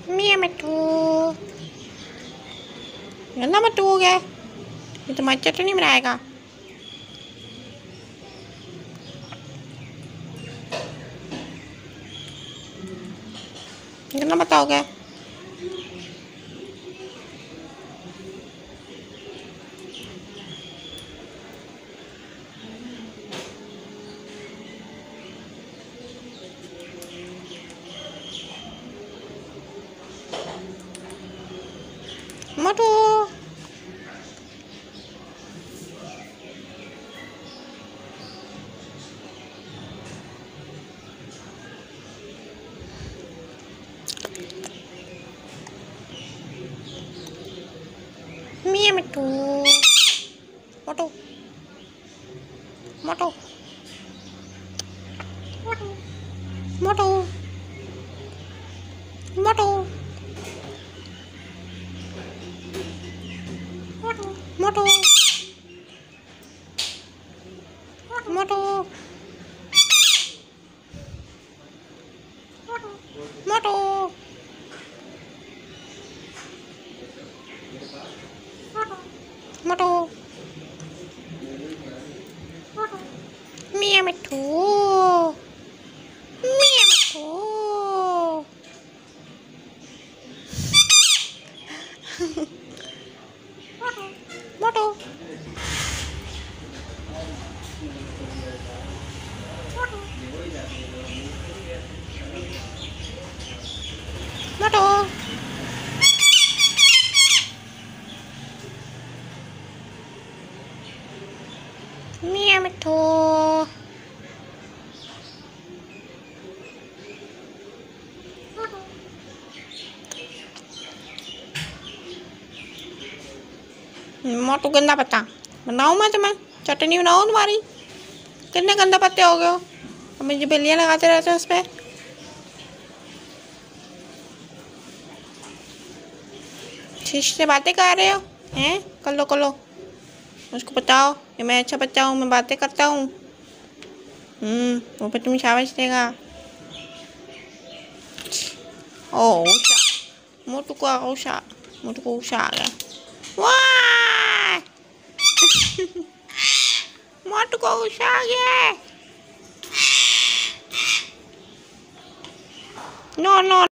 मिया मिट्टू गंदा मिट्टू हो गया। ये तो मच्छर तो नहीं बनाएगा। गंदा मत हो गया। मोटू मिया मिट्टू मोटू मोटू मोटू मोटू मोटू मोटू मोटू मोटू मिया मिट्टू मिया मिट्टू मोटू मोटू मिया मिट्टू मोटू गंदा पत्ता बनाऊँ मैं तुम्हें चटनी बनाऊँ तुम्हारी। कितने गंदे पत्ते हो गए हो। अब मुझे बिल्लियाँ लगाते रहते हो उस पर। शीश से बातें कर रहे हो हैं। कर लो उसको बताओ कि मैं अच्छा बच्चा हूँ, मैं बातें करता हूँ। वो पे तुम्हें शाबाश देगा। ओ उषा मोटू को उषा आ गया। वाह मोटू को उषा आ गया। No no